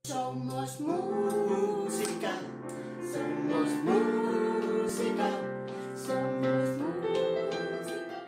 Somos música, somos música, somos música.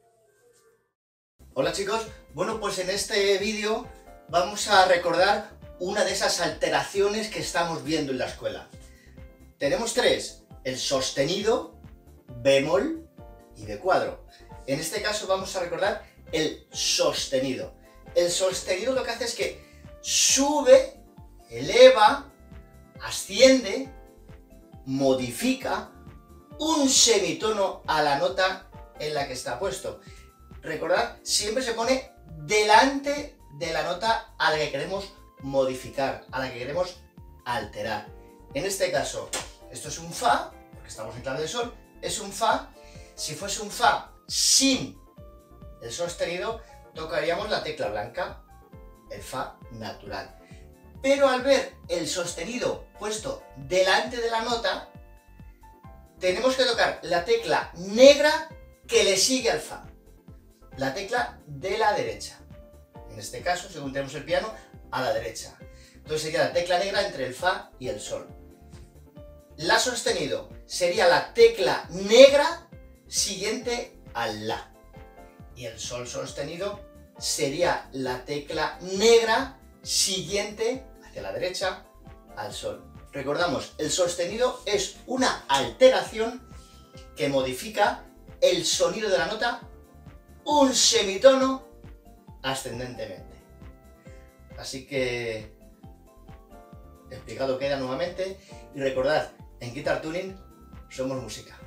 Hola chicos, bueno pues en este vídeo vamos a recordar una de esas alteraciones que estamos viendo en la escuela. Tenemos tres: el sostenido, bemol y de cuadro. En este caso vamos a recordar el sostenido. El sostenido lo que hace es que sube, eleva, asciende, modifica un semitono a la nota en la que está puesto. Recordad, siempre se pone delante de la nota a la que queremos modificar, a la que queremos alterar. En este caso, esto es un fa, porque estamos en clave de sol, es un fa. Si fuese un fa sin el sostenido, tocaríamos la tecla blanca, el fa natural. Pero al ver el sostenido puesto delante de la nota, tenemos que tocar la tecla negra que le sigue al fa, la tecla de la derecha. En este caso, según tenemos el piano, a la derecha. Entonces sería la tecla negra entre el fa y el sol. La sostenido sería la tecla negra siguiente al la. Y el sol sostenido sería la tecla negra siguiente hacia la derecha al sol. Recordamos, el sostenido es una alteración que modifica el sonido de la nota un semitono ascendentemente. Así que explicado queda nuevamente, y recordad, en Guitar Tuning somos música.